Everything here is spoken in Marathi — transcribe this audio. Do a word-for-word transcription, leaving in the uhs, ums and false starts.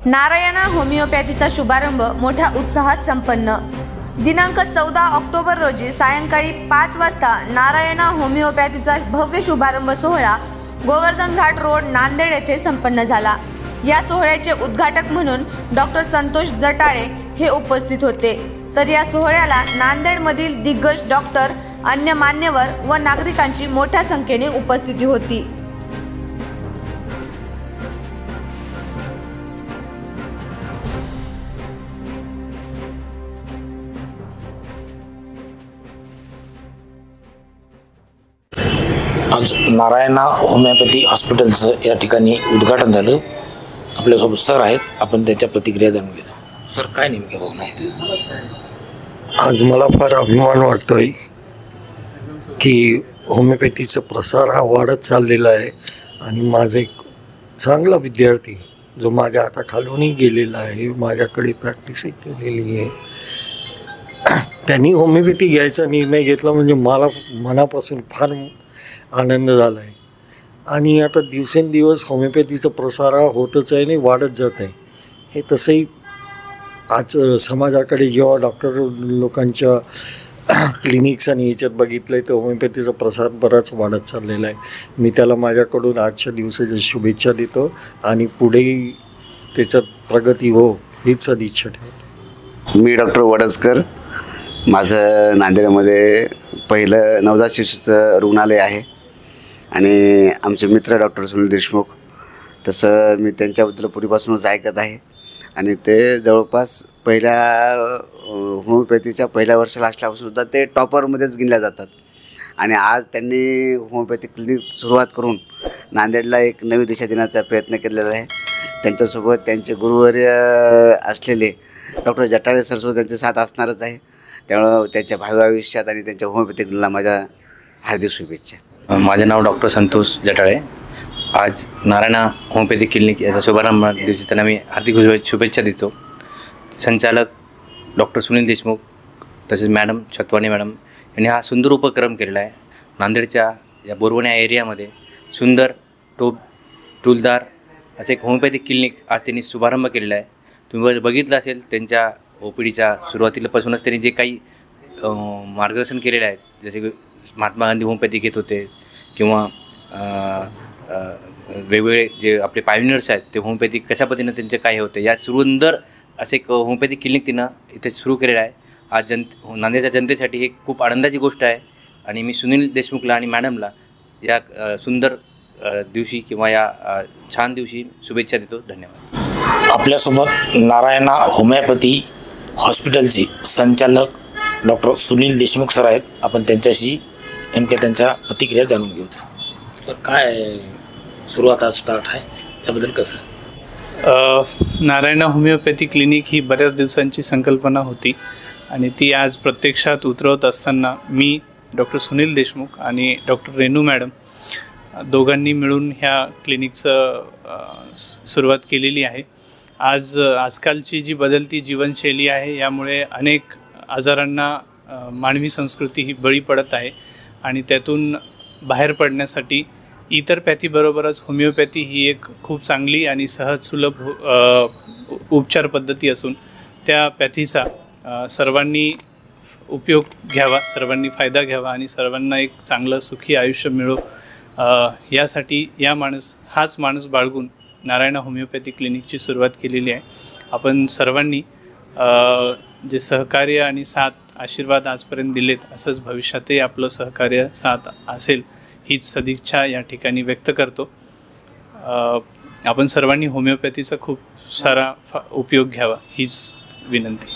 नारायणा होमिओपॅथीचा शुभारंभ मोठ्या उत्साहात संपन्न। दिनांक चौदा ऑक्टोबर रोजी सायंकाळी पाच वाजता नारायणा होमिओपॅथीचा भव्य शुभारंभ सोहळा गोवर्धन घाट रोड नांदेड येथे संपन्न झाला। या सोहळ्याचे उद्घाटक म्हणून डॉक्टर संतोष जटाळे हे उपस्थित होते। तर या सोहळ्याला नांदेडमधील दिग्गज डॉक्टर, अन्य मान्यवर व नागरिकांची मोठ्या संख्येने उपस्थिती होती। आज नारायणा होमिओपॅथी हॉस्पिटलचं या ठिकाणी उद्घाटन झालं। आपल्यासोबत सर आहेत, आपण त्याच्या प्रतिक्रिया जाणून घेऊ। सर, काय नेमके भावना आहेत? आज मला फार अभिमान वाटतोय की होमिओपॅथीचा प्रसार हा वाढत चाललेला आहे आणि माझा एक चांगला विद्यार्थी जो माझ्या हाताखालूनही गेलेला आहे, माझ्याकडे प्रॅक्टिसही केलेली आहे, त्यांनी होमिओपॅथी घ्यायचा निर्णय घेतला म्हणजे मला मनापासून फार आनंद झाला आहे। आणि आता दिवसेंदिवस होमिओपॅथीचा प्रसार हा होतच आहे आणि वाढत जात आहे। हे तसंही आज समाजाकडे जेव्हा डॉक्टर लोकांच्या क्लिनिक्स आणि याच्यात बघितलं आहे तर होमिओपॅथीचा प्रसार बराच वाढत चाललेला आहे। मी त्याला माझ्याकडून आजच्या दिवसाच्या शुभेच्छा देतो आणि पुढेही त्याच्यात प्रगती हो हीच सदिच्छा ठेवतो। मी डॉक्टर वडसकर, माझं नांदेडमध्ये पहिलं नवजात शिशूचं रुग्णालय आहे आणि आमचे मित्र डॉक्टर सुनील देशमुख, तसं मी त्यांच्याबद्दल पूर्वीपासूनच ऐकत आहे आणि ते जवळपास पहिल्या होमिओपॅथीच्या पहिल्या वर्षाला असल्यापासूनसुद्धा ते टॉपरमध्येच गिनल्या जातात आणि आज त्यांनी होमिओपॅथी क्लिनिक सुरुवात करून नांदेडला एक नवी दिशा देण्याचा प्रयत्न केलेला आहे। त्यांच्यासोबत त्यांचे गुरुवर्य असलेले डॉक्टर जटाळे सरसोबत त्यांचे साथ असणारच आहे। त्यामुळं त्यांच्या भावी आयुष्यात आणि त्यांच्या होमिओपॅथी क्लिनिकला माझ्या हार्दिक शुभेच्छा। माझे नाव डॉक्टर संतोष जटाळे। आज नारायणा होमिओपॅथी क्लिनिक याचा शुभारंभ दिवशी त्यांना मी हार्दिक शुभेच्छा देतो। संचालक डॉक्टर सुनील देशमुख तसेच मॅडम छतवाणी मॅडम यांनी हा सुंदर उपक्रम केलेला आहे। नांदेडच्या या बोरवण या एरियामध्ये सुंदर टोप टूलदार असे एक होमिओपॅथी क्लिनिक आज त्यांनी शुभारंभ केलेला आहे। तुम्ही बघितलं असेल त्यांच्या ओ पी डीच्या सुरुवातीपासूनच त्यांनी जे काही मार्गदर्शन केलेले आहेत, जसे की महात्मा गांधी होमिओपॅथी घेत होते किंवा वेगवेगळे जे आपले पायोनियर्स आहेत ते होमिओपॅथी कशा पद्धतीनं त्यांचे काय होते, या सुंदर असे एक होमिओपॅथी क्लिनिक तिनं इथे सुरू केलेलं आहे। आज जन नांदेडच्या जनतेसाठी हे खूप आनंदाची गोष्ट आहे आणि मी सुनील देशमुखला आणि मॅडमला या सुंदर दिवशी किंवा या छान दिवशी शुभेच्छा देतो। धन्यवाद। आपल्यासोबत नारायणा होमिओपॅथी हॉस्पिटलचे संचालक डॉक्टर सुनील देशमुख सर आहेत, आपण त्यांच्याशी नेमक्या त्यांच्या प्रतिक्रिया जाणून घेऊ। तर काय सुरुवात आज स्टार्ट आहे त्याबद्दल कसं? नारायणा होमिओपॅथी क्लिनिक ही बऱ्याच दिवसांची संकल्पना होती आणि ती आज प्रत्यक्षात उतरवत असताना मी डॉक्टर सुनील देशमुख आणि डॉक्टर रेणू मॅडम दोघांनी मिळून ह्या क्लिनिकचं सुरुवात केलेली आहे। आज आजकालची जी बदलती जीवनशैली आहे यामुळे अनेक आजारांना मानवी संस्कृती ही बळी पडत आहे आणि त्यातून बाहेर पडण्यासाठी इतर पॅथीबरोबरच होमिओपॅथी ही एक खूप चांगली आणि सहज सुलभ उपचार पद्धती असून त्या पॅथीचा सर्वांनी उपयोग घ्यावा, सर्वांनी फायदा घ्यावा आणि सर्वांना एक चांगलं सुखी आयुष्य मिळो यासाठी या माणूस हाच माणूस बाळगून नारायणा होमिओपॅथी क्लिनिकची सुरुवात केलेली आहे। आपण सर्वांनी जे सहकार्य आणि साथ आशीर्वाद आजपर्यंत दिलेत असंच भविष्यातही आपलं सहकार्य साथ असेल हीच सदिच्छा या ठिकाणी व्यक्त करतो। आपण सर्वांनी होमिओपॅथीचा खूप सारा उपयोग घ्यावा हीच विनंती।